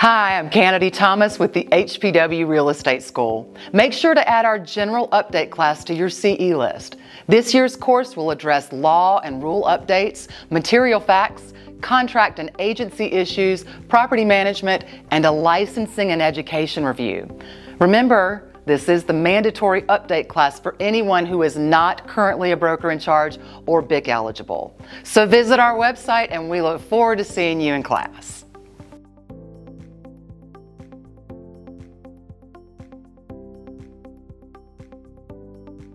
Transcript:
Hi, I'm Kennedy Thomas with the HPW Real Estate School. Make sure to add our General Update class to your CE list. This year's course will address law and rule updates, material facts, contract and agency issues, property management, and a licensing and education review. Remember, this is the mandatory update class for anyone who is not currently a broker in charge or BIC eligible. So visit our website and we look forward to seeing you in class.